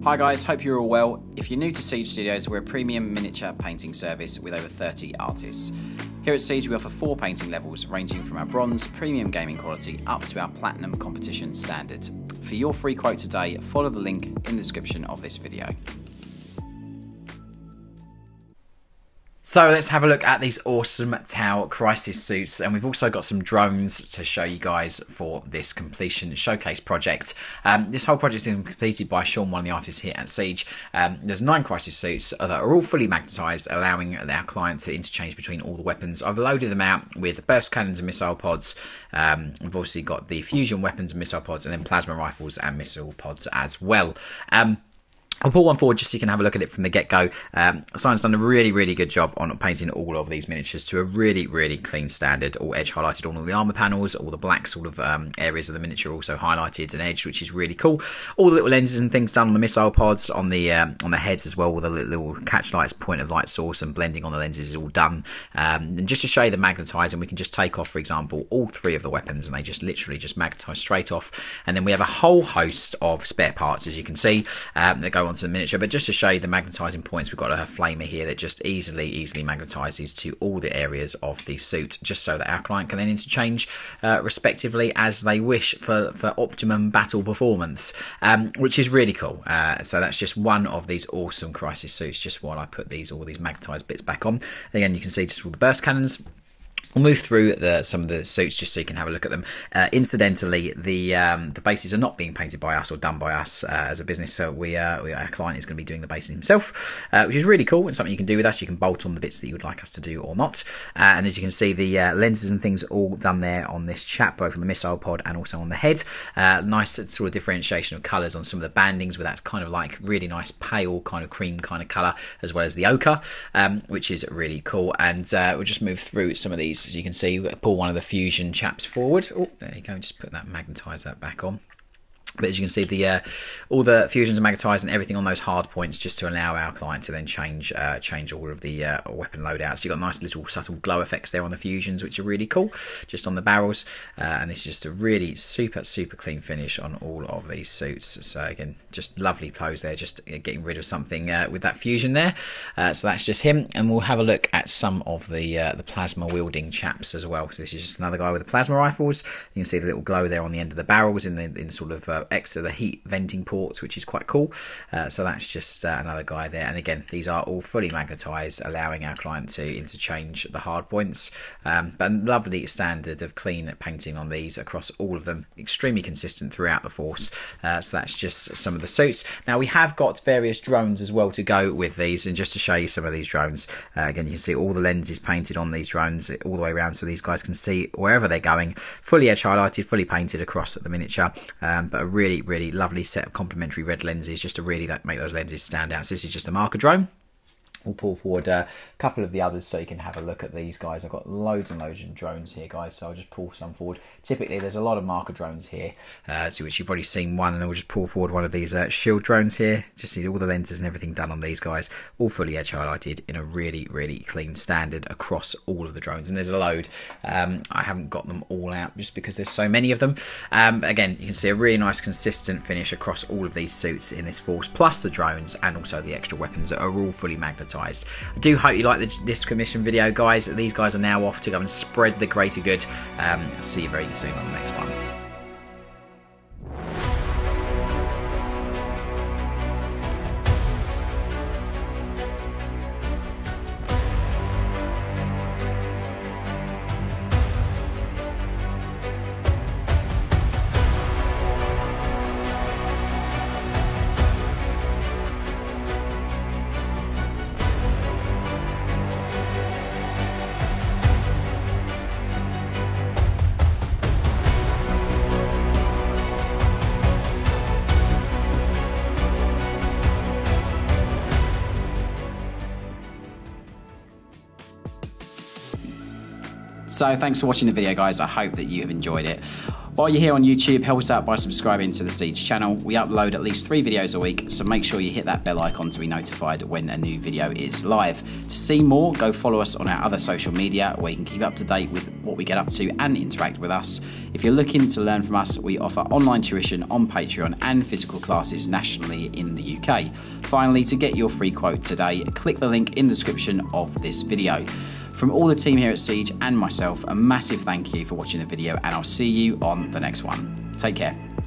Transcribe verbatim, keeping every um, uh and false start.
Hi guys, hope you're all well. If you're new to Siege Studios, we're a premium miniature painting service with over thirty artists. Here at Siege we offer four painting levels ranging from our bronze, premium gaming quality up to our platinum competition standard. For your free quote today, follow the link in the description of this video. So let's have a look at these awesome Tau Crisis suits, and we've also got some drones to show you guys for this completion showcase project. Um, this whole project has been completed by Sean, one of the artists here at Siege. Um, there's nine Crisis suits that are all fully magnetised, allowing our client to interchange between all the weapons. I've loaded them out with burst cannons and missile pods. Um, we've obviously got the fusion weapons and missile pods, and then plasma rifles and missile pods as well. Um, I'll pull one forward just so you can have a look at it from the get-go. Um, Simon's done a really, really good job on painting all of these miniatures to a really, really clean standard. All edge highlighted on all the armour panels, all the black sort of um, areas of the miniature also highlighted and edged, which is really cool. All the little lenses and things done on the missile pods, on the um, on the heads as well, with a little, little catch lights, point of light source, and blending on the lenses is all done. Um, and just to show you the magnetising, we can just take off, for example, all three of the weapons, and they just literally just magnetise straight off. And then we have a whole host of spare parts, as you can see, um, that go onto the miniature. But just to show you the magnetising points, we've got a flamer here that just easily easily magnetises to all the areas of the suit, just so that our client can then interchange uh, respectively as they wish for, for optimum battle performance, um, which is really cool. Uh, so that's just one of these awesome Crisis suits, just while I put these all these magnetised bits back on. Again, you can see just all the burst cannons. We'll move through the, some of the suits just so you can have a look at them. Uh, incidentally, the um, the bases are not being painted by us or done by us uh, as a business, so we, uh, we our client is going to be doing the bases himself, uh, which is really cool. It's something you can do with us. You can bolt on the bits that you would like us to do or not. Uh, and as you can see, the uh, lenses and things are all done there on this chap, both on the missile pod and also on the head. Uh, nice sort of differentiation of colours on some of the bandings with that kind of like really nice pale kind of cream kind of colour, as well as the ochre, um, which is really cool. And uh, we'll just move through some of these. As you can see, pull one of the fusion chaps forward. Oh, there you go. Just put that, magnetise that back on. But as you can see, the uh, all the fusions are magnetised and everything on those hard points, just to allow our client to then change uh, change all of the uh, weapon loadouts. You've got nice little subtle glow effects there on the fusions, which are really cool, just on the barrels. Uh, and this is just a really super, super clean finish on all of these suits. So again, just lovely pose there, just getting rid of something uh, with that fusion there. Uh, so that's just him. And we'll have a look at some of the uh, the plasma wielding chaps as well. So this is just another guy with the plasma rifles. You can see the little glow there on the end of the barrels in the in sort of uh, extra the heat venting ports, which is quite cool. Uh, so that's just uh, another guy there. And again, these are all fully magnetised, allowing our client to interchange the hard points. Um, but lovely standard of clean painting on these across all of them, extremely consistent throughout the force. Uh, so that's just some of the suits. Now we have got various drones as well to go with these, and just to show you some of these drones, uh, again you can see all the lenses painted on these drones all the way around, so these guys can see wherever they're going, fully edge highlighted, fully painted across the miniature. Um, but a really really Really lovely set of complementary red lenses, just to really make those lenses stand out. So this is just a marker drone. We'll pull forward uh, a couple of the others so you can have a look at these guys. I've got loads and loads of drones here, guys, so I'll just pull some forward. Typically, there's a lot of marker drones here, uh, so which you've already seen one, and then we'll just pull forward one of these uh, shield drones here. Just see all the lenses and everything done on these guys, all fully edge highlighted in a really, really clean standard across all of the drones. And there's a load. Um, I haven't got them all out just because there's so many of them. Um, again, you can see a really nice consistent finish across all of these suits in this force, plus the drones and also the extra weapons that are all fully magnetised. I do hope you like the, this commission video, guys. These guys are now off to go and spread the greater good. Um, I'll see you very soon on the next one. So thanks for watching the video, guys. I hope that you have enjoyed it. While you're here on YouTube, help us out by subscribing to the Siege channel. We upload at least three videos a week, so make sure you hit that bell icon to be notified when a new video is live. To see more, go follow us on our other social media where you can keep up to date with what we get up to and interact with us. If you're looking to learn from us, we offer online tuition on Patreon and physical classes nationally in the U K. Finally, to get your free quote today, click the link in the description of this video. From all the team here at Siege and myself, a massive thank you for watching the video, and I'll see you on the next one. Take care.